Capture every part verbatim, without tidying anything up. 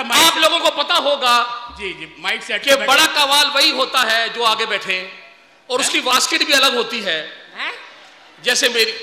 आप लोगों को पता होगा जी जी माइक से कि बड़ा कवाल वही होता है जो आगे बैठे और उसकी बास्केट भी अलग होती है। जैसे मेरी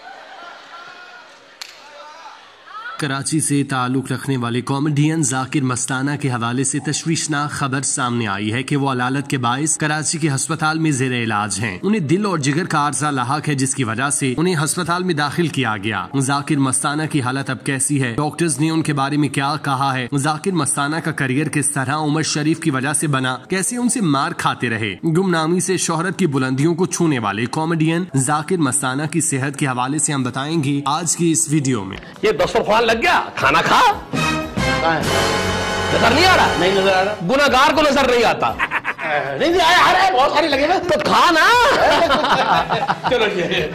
कराची से ताल्लुक रखने वाले कॉमेडियन जाकिर मस्ताना के हवाले से तशवीशनाक खबर सामने आई है कि वो अलालत के बाइस कराची के अस्पताल में जेर इलाज हैं। उन्हें दिल और जिगर का आर्जा लाहक है, जिसकी वजह से उन्हें अस्पताल में दाखिल किया गया। जाकिर मस्ताना की हालत अब कैसी है, डॉक्टर्स ने उनके बारे में क्या कहा है, जाकिर मस्ताना का करियर किस तरह उमर शरीफ की वजह से बना, कैसे उनसे मार खाते रहे। गुमनामी से शोहरत की बुलंदियों को छूने वाले कॉमेडियन जाकिर मस्ताना की सेहत के हवाले से हम बताएंगे आज की इस वीडियो में। ये दस्तरखान लग गया, खाना खा। नजर नहीं आ रहा? नहीं नजर आ रहा। गुनाहगार को नजर नहीं आता। नहीं नहीं आया, आ रहा है, बहुत सारी लगे ना, तो खा ना। चलो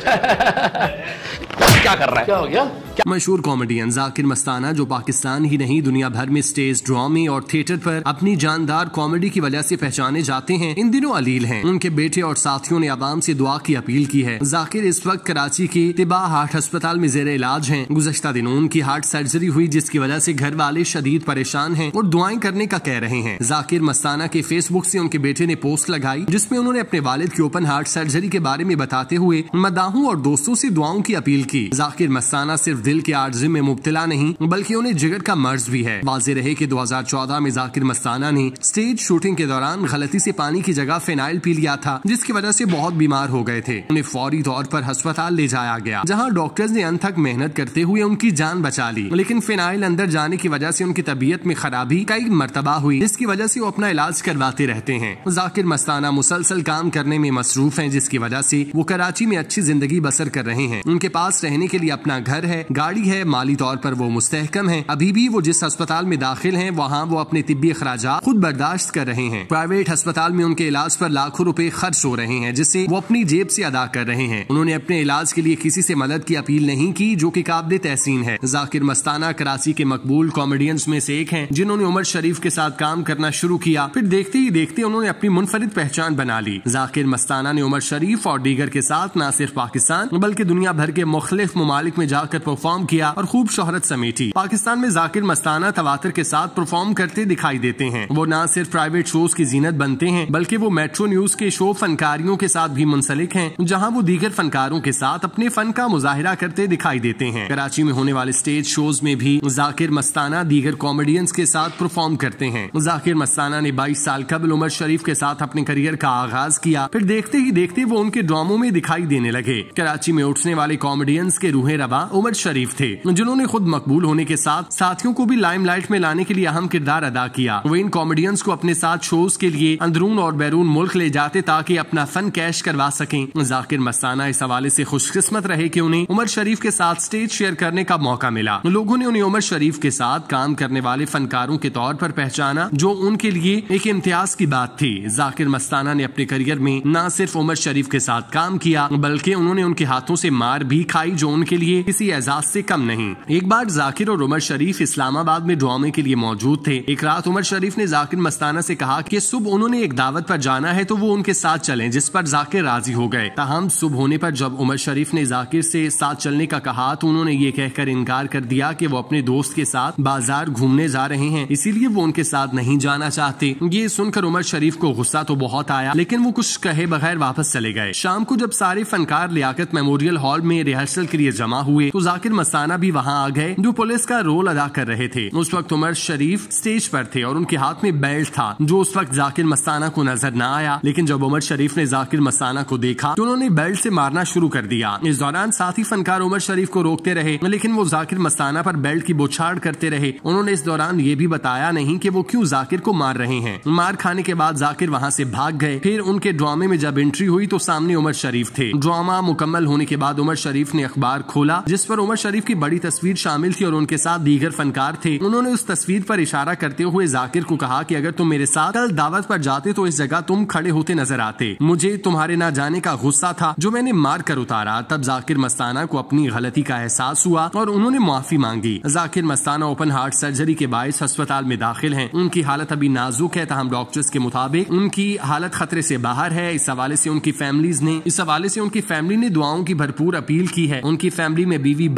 क्या कर रहा है? क्या हो गया? मशहूर कॉमेडियन जाकिर मस्ताना, जो पाकिस्तान ही नहीं दुनिया भर में स्टेज ड्रामे और थिएटर पर अपनी जानदार कॉमेडी की वजह से पहचाने जाते हैं, इन दिनों अलील हैं। उनके बेटे और साथियों ने आवाम से दुआ की अपील की है। जाकिर इस वक्त कराची के तिबा हार्ट अस्पताल में जेर इलाज हैं। गुज़श्ता दिनों उनकी हार्ट सर्जरी हुई, जिसकी वजह से घर वाले शदीद परेशान हैं और दुआएं करने का कह रहे हैं। जाकिर मस्ताना के फेसबुक से उनके बेटे ने पोस्ट लगाई, जिसमें उन्होंने अपने वालिद की ओपन हार्ट सर्जरी के बारे में बताते हुए मदाहों और दोस्तों से दुआओं की अपील की। जाकिर मस्ताना सिर्फ दिल के आर्जे में मुब्तला नहीं, बल्कि उन्हें जिगर का मर्ज भी है। वाज़ेह रहे कि दो हज़ार चौदह में जाकिर मस्ताना ने स्टेज शूटिंग के दौरान गलती से पानी की जगह फिनाइल पी लिया था, जिसकी वजह से बहुत बीमार हो गए थे। उन्हें फौरी तौर पर अस्पताल ले जाया गया, जहां डॉक्टर्स ने अंत तक मेहनत करते हुए उनकी जान बचा ली, लेकिन फिनाइल अंदर जाने की वजह से उनकी तबीयत में खराबी कई मरतबा हुई, जिसकी वजह से वो अपना इलाज करवाते रहते हैं। जाकिर मस्ताना मुसलसल काम करने में मसरूफ हैं, जिसकी वजह से वो कराची में अच्छी जिंदगी बसर कर रहे हैं। उनके पास रहने के लिए अपना घर है, गाड़ी है, माली तौर पर वो मुस्तहकम हैं। अभी भी वो जिस अस्पताल में दाखिल हैं, वहाँ वो अपने तिब्बी अखराजात खुद बर्दाश्त कर रहे हैं। प्राइवेट अस्पताल में उनके इलाज पर लाखों रुपए खर्च हो रहे हैं, जिसे वो अपनी जेब से अदा कर रहे हैं। उन्होंने अपने इलाज के लिए किसी से मदद की अपील नहीं की, जो कि काबिल तहसीन है। जाकिर मस्ताना कराची के मकबूल कॉमेडियंस में से एक हैं, जिन्होंने उमर शरीफ के साथ काम करना शुरू किया, फिर देखते ही देखते उन्होंने अपनी मुनफरिद पहचान बना ली। जाकिर मस्ताना ने उमर शरीफ और दीगर के साथ न सिर्फ पाकिस्तान बल्कि दुनिया भर के मुख्तलिफ ममालिक में जाकर परफॉर्म किया और खूब शोहरत समेटी। पाकिस्तान में जाकिर मस्ताना तवातर के साथ परफॉर्म करते दिखाई देते हैं। वो न सिर्फ प्राइवेट शोज की जीनत बनते हैं, बल्कि वो मेट्रो न्यूज के शो फनकारियों के साथ भी मुंसलिक हैं, जहां वो दीगर फनकारों के साथ अपने फन का मुजाहिरा करते दिखाई देते हैं। कराची में होने वाले स्टेज शोज में भी जाकिर मस्ताना दीगर कॉमेडियंस के साथ परफॉर्म करते हैं। जाकिर मस्ताना ने बाईस साल कबल उमर शरीफ के साथ अपने करियर का आगाज किया, फिर देखते ही देखते वो उनके ड्रामों में दिखाई देने लगे। कराची में उठने वाले कॉमेडियंस के रूहे रवा उमर शरीफ थे, जिन्होंने खुद मकबूल होने के साथ साथियों को भी लाइमलाइट में लाने के लिए अहम किरदार अदा किया। वो इन कॉमेडियंस को अपने साथ शोज के लिए अंदरून और बैरून मुल्क ले जाते, ताकि अपना फन कैश करवा सकें। जाकिर मस्ताना इस हवाले से खुशकिस्मत रहे कि उन्हें उमर शरीफ के साथ स्टेज शेयर करने का मौका मिला। लोगों ने उन्हें उमर शरीफ के साथ काम करने वाले फनकारों के तौर पर पहचाना, जो उनके लिए एक इम्तियाज की बात थी। जाकिर मस्ताना ने अपने करियर में न सिर्फ उमर शरीफ के साथ काम किया, बल्कि उन्होंने उनके हाथों से मार भी खाई, जो उनके लिए किसी एजाज से कम नहीं। एक बार जाकिर और उमर शरीफ इस्लामाबाद में ड्रामे के लिए मौजूद थे। एक रात उमर शरीफ ने जाकिर मस्ताना से कहा कि सुबह उन्होंने एक दावत पर जाना है, तो वो उनके साथ चलें, जिस पर जाकिर राजी हो गए। ताहम सुबह होने पर जब उमर शरीफ ने जाकिर से साथ चलने का कहा, तो उन्होंने ये कहकर इनकार कर दिया कि वो अपने दोस्त के साथ बाजार घूमने जा रहे हैं, इसीलिए वो उनके साथ नहीं जाना चाहते। ये सुनकर उमर शरीफ को गुस्सा तो बहुत आया, लेकिन वो कुछ कहे बगैर वापस चले गए। शाम को जब सारे फनकार लियाकत मेमोरियल हॉल में रिहर्सल के लिए जमा हुए, तो जाकिर मस्ताना भी वहाँ आ गए, जो पुलिस का रोल अदा कर रहे थे। उस वक्त उमर शरीफ स्टेज पर थे और उनके हाथ में बेल्ट था, जो उस वक्त जाकिर मस्ताना को नजर न आया। लेकिन जब उमर शरीफ ने जाकिर मस्ताना को देखा, तो उन्होंने बेल्ट से मारना शुरू कर दिया। इस दौरान साथी फनकार उमर शरीफ को रोकते रहे, लेकिन वो जाकिर मस्ताना पर बेल्ट की बौछार करते रहे। उन्होंने इस दौरान ये भी बताया नहीं कि वो क्यों जाकिर को मार रहे हैं। मार खाने के बाद जाकिर वहाँ से भाग गए। फिर उनके ड्रामे में जब एंट्री हुई, तो सामने उमर शरीफ थे। ड्रामा मुकम्मल होने के बाद उमर शरीफ ने अखबार खोला, जिस पर उमर शरीफ की बड़ी तस्वीर शामिल थी और उनके साथ दीगर फनकार थे। उन्होंने उस तस्वीर पर इशारा करते हुए जाकिर को कहा कि अगर तुम मेरे साथ कल दावत पर जाते, तो इस जगह तुम खड़े होते नजर आते। मुझे तुम्हारे ना जाने का गुस्सा था, जो मैंने मार कर उतारा। तब जाकिर मस्ताना को अपनी गलती का एहसास हुआ और उन्होंने माफी मांगी। Zakir Mastana open heart surgery के बायस अस्पताल में दाखिल हैं। उनकी हालत अभी नाजुक है, तहम डॉक्टर्स के मुताबिक उनकी हालत खतरे से बाहर है। इस हवाले से उनकी फैमिलीज ने इस हवाले से उनकी फैमिली ने दुआओं की भरपूर अपील की है। उनकी फैमिली में बीवी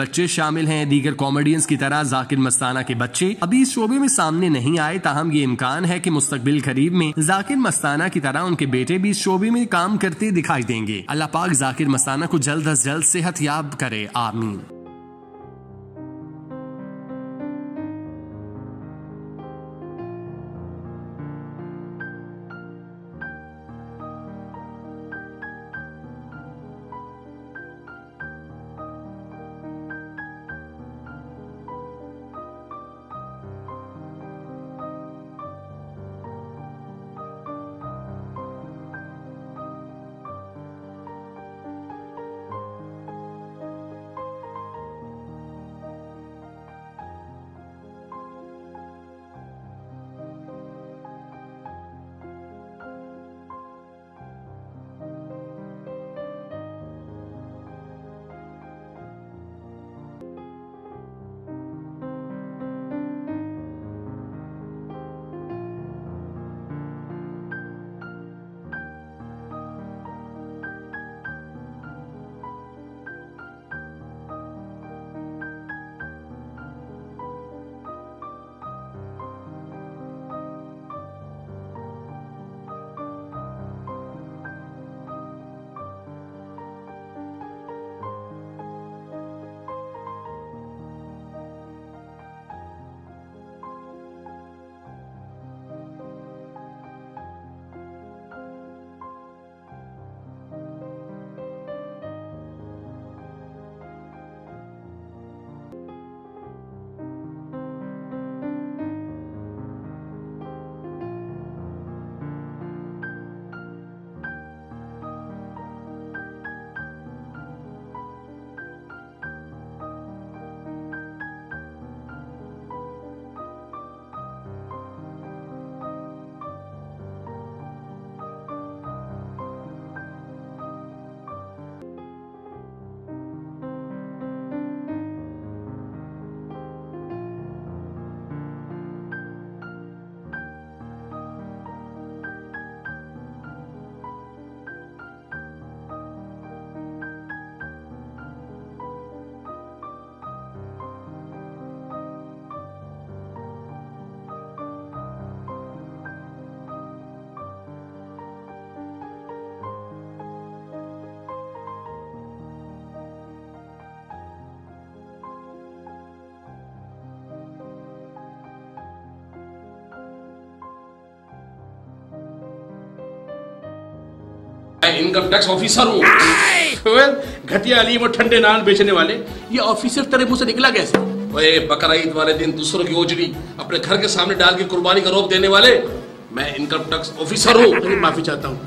बच्चे शामिल हैं। दीगर कॉमेडियंस की तरह जाकिर मस्ताना के बच्चे अभी इस शोबे में सामने नहीं आए, ताहम ये इम्कान है कि मुस्तकबिल करीब में जाकिर मस्ताना की तरह उनके बेटे भी इस शोबे में काम करते दिखाई देंगे। अल्लाह पाक जाकिर मस्ताना को जल्द अज जल्द सेहत याब करे, आमीन। मैं इनकम टैक्स ऑफिसर हूँ। घटिया अली वो ठंडे नान बेचने वाले, ये ऑफिसर तेरे मुंह से निकला कैसे? ओए बकरा ईद वाले दिन दूसरों की ओजरी अपने घर के सामने डाल के कुर्बानी का रोप देने वाले, मैं इनकम टैक्स ऑफिसर हूँ। माफी चाहता हूँ।